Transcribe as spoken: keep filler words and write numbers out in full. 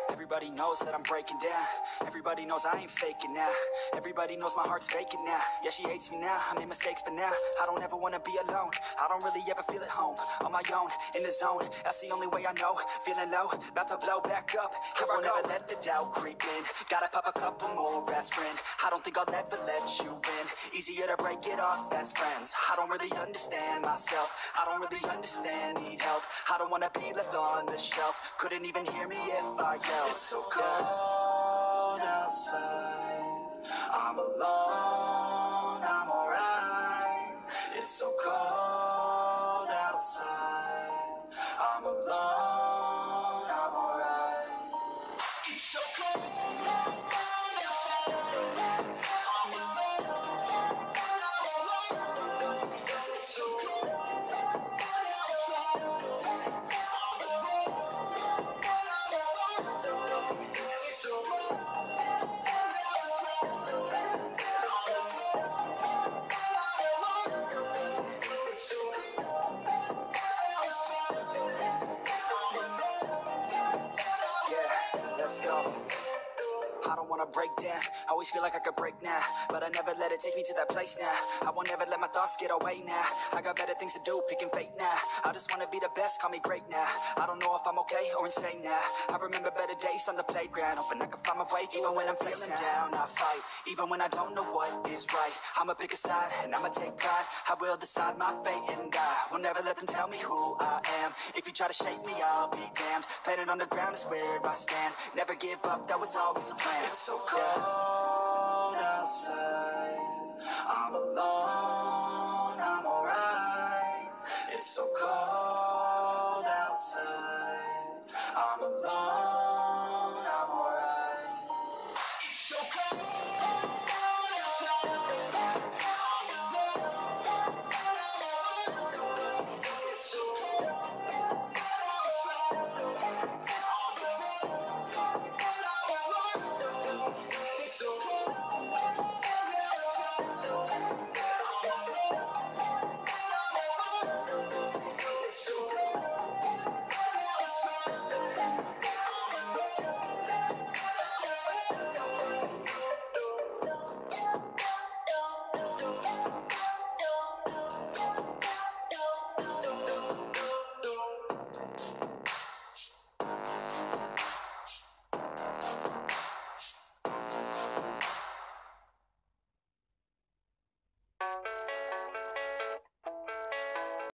Everybody knows that I'm breaking down. Everybody knows I ain't faking now. Everybody knows my heart's vacant now. Yeah, she hates me now, I made mistakes but now I don't ever wanna be alone. I don't really ever feel at home. On my own, in the zone, that's the only way I know. Feeling low, about to blow back up. Here I won't ever let the doubt creep in. Gotta pop a couple more aspirin. I don't think I'll ever let you in. Easier to break it off best friends. I don't really understand myself. I don't really understand, need help. I don't wanna be left on the shelf. Couldn't even hear me if I yelled. It's so cold outside. I'm alone, I'm alright. It's so cold outside. I'm alone, I'm alright. It's so cold outside. I'm alone, I'm alone. It's so cold outside. I'm alone, I'm alone. It's so cold. I don't wanna break down, always feel like I could break now, but I never let it take me to that place now. I won't ever let my thoughts get away now. I got better things to do, picking fate now. I just wanna be the best, call me great now. I don't know if I'm okay or insane now. I remember better days on the playground, hoping I can find my way. Even when I'm feeling down, I fight. Even when I don't know what is right, I'ma pick a side and I'ma take pride. I will decide my fate and I will never let them tell me who I am. If you try to shake me, I'll be damned. Planet on the ground is where I stand. Never give up, that was always the plan. It's so cold outside. I'm alone, I'm alright. It's so cold